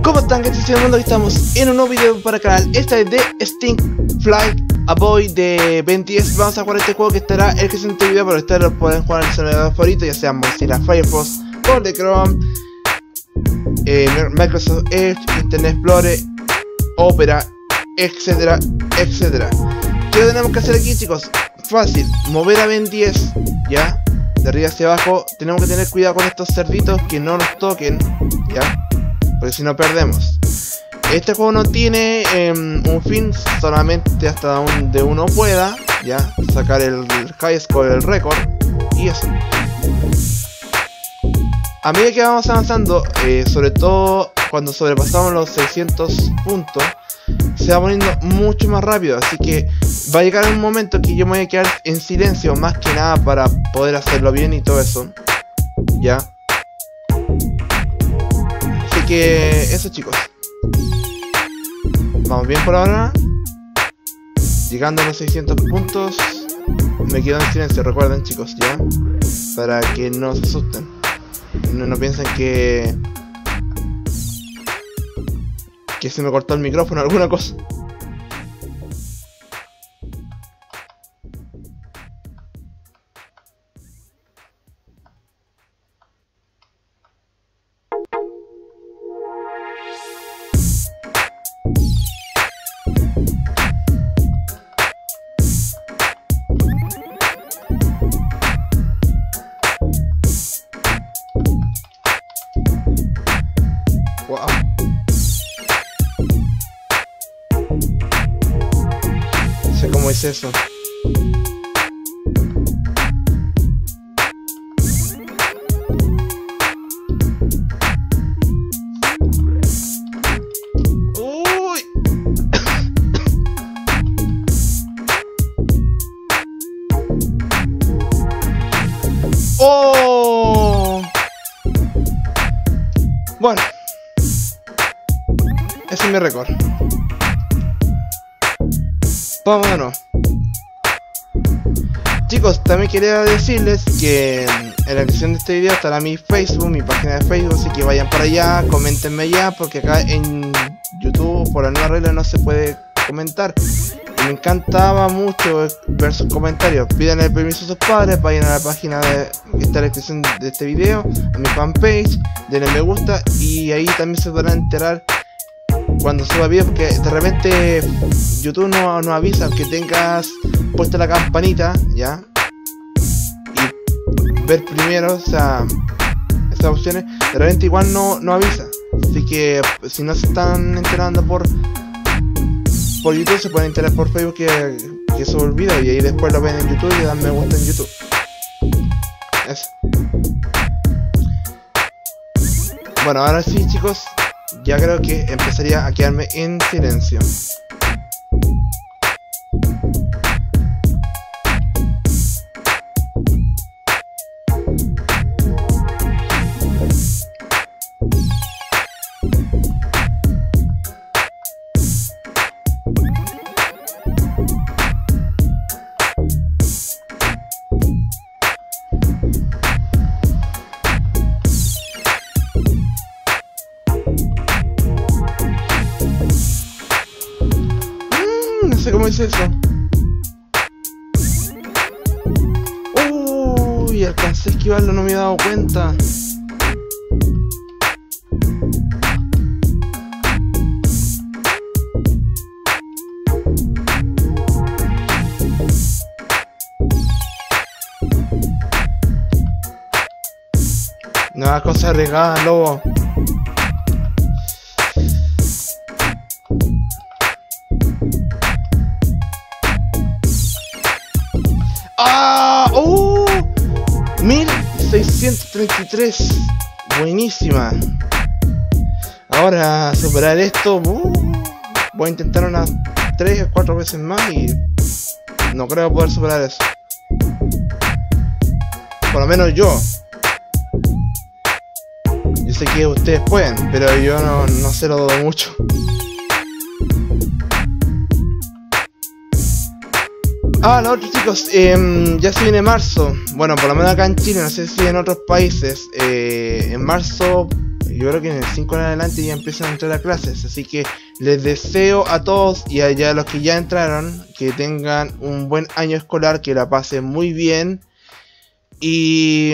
¿Cómo están, gente del mundo? Aquí estamos en un nuevo video para el canal. Esta es de Stink Fly A Boy de Ben 10. Vamos a jugar este juego que estará en el siguiente video, pero ustedes lo pueden jugar en el servidor favorito, ya sea Mozilla Firefox, Google Chrome, Microsoft Edge, Internet Explorer, Opera, etcétera, etcétera. ¿Qué tenemos que hacer aquí, chicos? Fácil, mover a Ben 10, ya, de arriba hacia abajo. Tenemos que tener cuidado con estos cerditos que no nos toquen, ya, porque si no perdemos. Este juego no tiene un fin, solamente hasta donde uno pueda, ya, sacar el high score, el récord, y eso. A medida que vamos avanzando, sobre todo cuando sobrepasamos los 600 puntos, se va poniendo mucho más rápido, así que va a llegar un momento que yo me voy a quedar en silencio, más que nada para poder hacerlo bien y todo eso, ya. Así que eso, chicos, vamos bien por ahora. Llegando a los 600 puntos me quedo en silencio, recuerden, chicos, ya, para que no se asusten, no piensen que se me cortó el micrófono o alguna cosa. Wow. No sé cómo es eso. Uy. Oh. Bueno, ese es mi récord. Vámonos. Chicos, también quería decirles que en la descripción de este video estará mi Facebook, mi página de Facebook, así que vayan para allá, coméntenme ya, porque acá en YouTube por la nueva regla no se puede comentar. Y me encantaba mucho ver sus comentarios. Pídanle permiso a sus padres, vayan a la página que está en la descripción de este video, a mi fanpage, denle me gusta y ahí también se podrán enterar cuando suba video, porque de repente YouTube no avisa que tengas puesta la campanita, ya, y ver primero, o sea, esas opciones, de repente igual no avisa. Así que si no se están enterando por YouTube, se pueden enterar por Facebook que subo el video, y ahí después lo ven en YouTube y dan me gusta en YouTube. Eso. Bueno, ahora sí, chicos, ya creo que empezaría a quedarme en silencio. No sé cómo es eso. Uy, alcancé a esquivarlo, no me he dado cuenta. Nueva cosa arriesgada, lobo. ¡Ah! 1633. Buenísima. Ahora superar esto. Voy a intentar unas 3 o 4 veces más y no creo poder superar eso. Por lo menos yo. Yo sé que ustedes pueden, pero yo no se lo dudo mucho. Ah, lo otro, chicos, ya se viene marzo. Bueno, por lo menos acá en Chile, no sé si en otros países. En marzo yo creo que en el 5 en adelante ya empiezan a entrar a clases, así que les deseo a todos y a los que ya entraron que tengan un buen año escolar, que la pasen muy bien y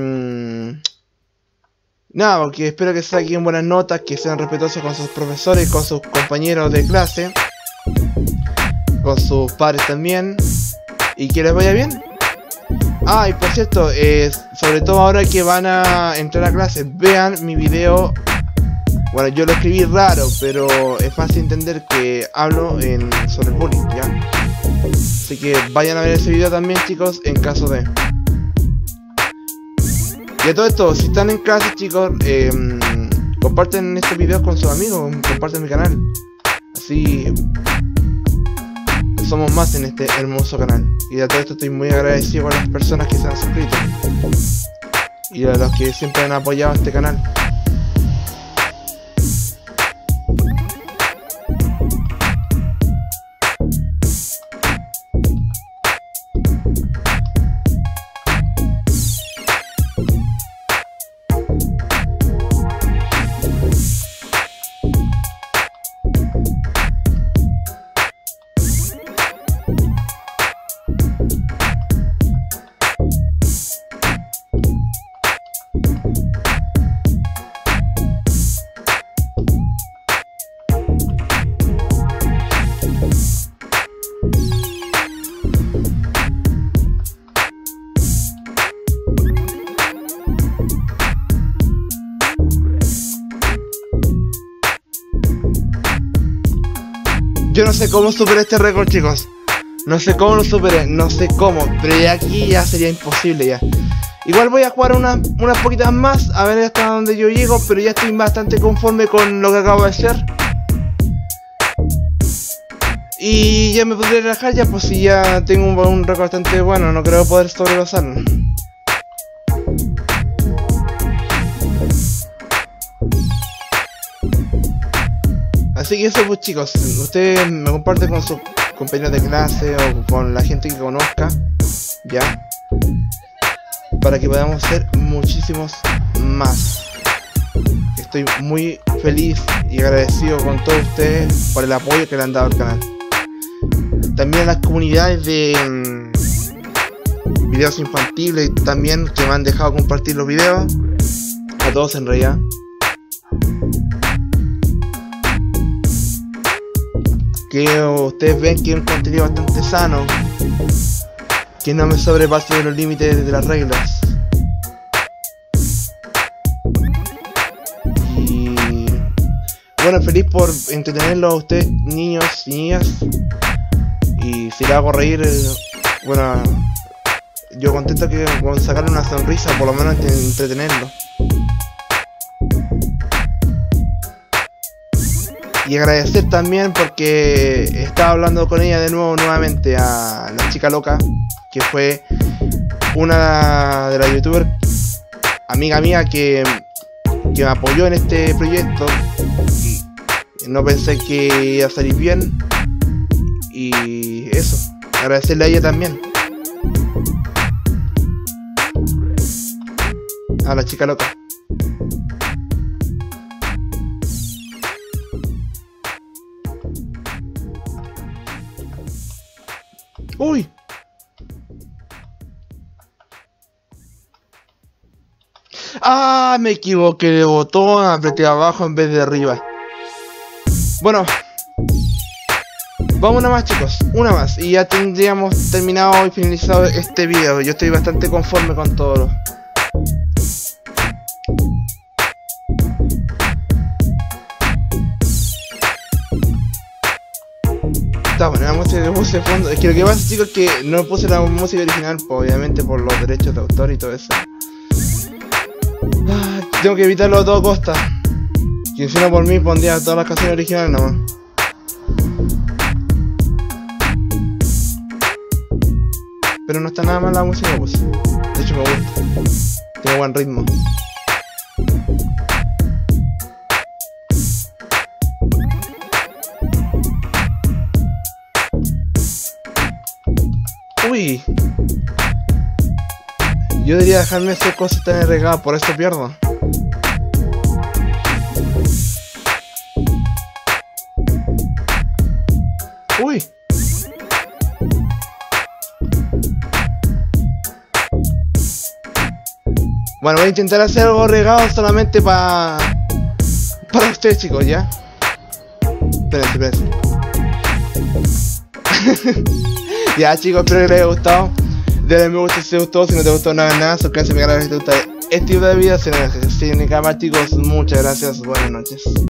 nada, porque espero que saquen buenas notas, que sean respetuosos con sus profesores, con sus compañeros de clase, con sus padres también, y que les vaya bien. Ah, y por cierto, sobre todo ahora que van a entrar a clases, vean mi video. Bueno, yo lo escribí raro, pero es fácil entender que hablo sobre el bullying, ¿ya? Así que vayan a ver ese video también, chicos, en caso de... Y a todo esto, si están en clase, chicos, comparten estos videos con sus amigos, comparten mi canal. Así somos más en este hermoso canal. Y a todo esto estoy muy agradecido con las personas que se han suscrito y a los que siempre han apoyado este canal. Yo no sé cómo superé este récord, chicos. No sé cómo lo superé, no sé cómo. Pero ya aquí ya sería imposible ya. Igual voy a jugar unas poquitas más, a ver hasta donde yo llego, pero ya estoy bastante conforme con lo que acabo de hacer. Y ya me podré relajar ya, pues si ya tengo un récord bastante bueno, no creo poder sobrepasarlo. Así que eso, pues chicos, ustedes me comparten con sus compañeros de clase o con la gente que conozca, ya, para que podamos ser muchísimos más. Estoy muy feliz y agradecido con todos ustedes por el apoyo que le han dado al canal. También a las comunidades de videos infantiles también que me han dejado compartir los videos, a todos en realidad. Que ustedes ven que es un contenido bastante sano, que no me sobrepaso de los límites de las reglas. Y bueno, feliz por entretenerlos a ustedes, niños y niñas. Y si les hago reír, bueno, yo contento que con sacarle una sonrisa, por lo menos entretenerlos. Y agradecer también porque estaba hablando con ella de nuevo nuevamente, a la chica loca, que fue una de las youtubers, amiga mía, que me apoyó en este proyecto. Y no pensé que iba a salir bien. Y eso, agradecerle a ella también, a la chica loca. ¡Uy! ¡Ah! Me equivoqué de botón, apreté abajo en vez de arriba. Bueno, vamos una más, chicos, una más y ya tendríamos terminado y finalizado este video. Yo estoy bastante conforme con todo. Está buena la música que puse de fondo. Es que lo que pasa, chicos, es que no puse la música original, pues, obviamente por los derechos de autor y todo eso. Tengo que evitarlo a toda costa. Que si no, por mí pondría todas las canciones originales nomás. Pero no está nada mal la música, pues. De hecho me gusta. Tiene buen ritmo. Uy. Yo debería dejarme hacer cosas tan arriesgadas, por eso pierdo. Bueno, voy a intentar hacer algo regado solamente para ustedes, chicos, ¿ya? Espérense. Ya, chicos, espero que les haya gustado. Denle me gusta si te gustó. Si no te gustó, no hagas nada. Suscríbete a mi canal si te gusta este tipo de videos. Si no, chicos, muchas gracias. Buenas noches.